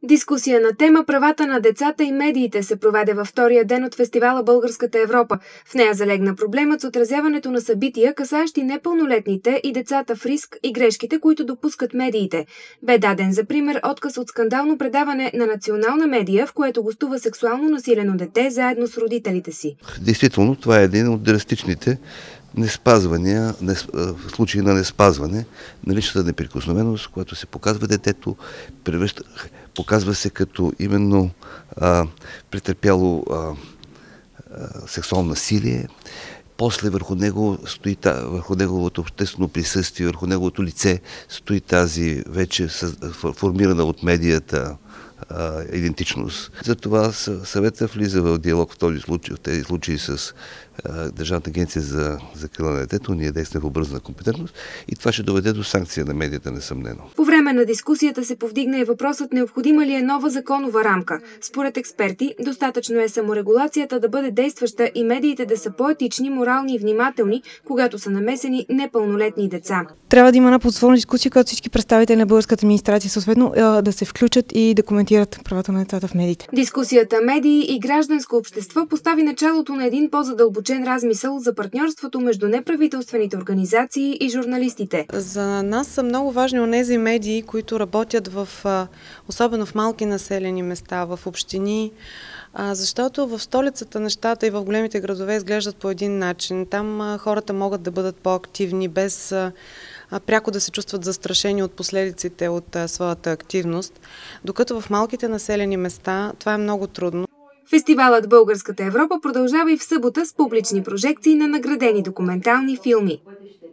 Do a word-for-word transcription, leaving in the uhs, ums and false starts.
Дискусия на тема правата на децата и медиите се проведе във втория ден от фестивала Българската Европа. В нея залегна проблемът с отразяването на събития, касаещи непълнолетните и децата в риск и грешките, които допускат медиите. Бе даден за пример отказ от скандално предаване на национална медия, в което гостува сексуално насилено дете заедно с родителите си. Действително, това е един от драстичните неспазвания, в случай на неспазване на личната неприкосновеност, когато се показва детето, превръща, показва се като именно а, претърпяло а, а, сексуално насилие. После върху него стои, върху неговото обществено присъствие, върху неговото лице стои тази вече формирана от медията идентичност. Затова съвета влиза в диалог в този случай, в тези случаи с а, Държавната агенция за закрила на детето. Ние действаме в обвързана компетентност и това ще доведе до санкция на медията, несъмнено. По време на дискусията се повдигна и въпросът необходима ли е нова законова рамка. Според експерти, достатъчно е саморегулацията да бъде действаща и медиите да са по-етични, морални и внимателни, когато са намесени непълнолетни деца. Трябва да има една ползотворна дискусия, която всички представители на българската администрация съответно да се включат и да коментират правата на децата в медиите. Дискусията медии и гражданско общество постави началото на един по-задълбочен размисъл за партньорството между неправителствените организации и журналистите. За нас са много важни онези медии, които работят в, особено в малки населени места, в общини, защото в столицата на щата и в големите градове изглеждат по един начин. Там хората могат да бъдат по-активни, без пряко да се чувстват застрашени от последиците от своята активност, докато в малките населени места това е много трудно. Фестивалът Българската Европа продължава и в събота с публични прожекции на наградени документални филми.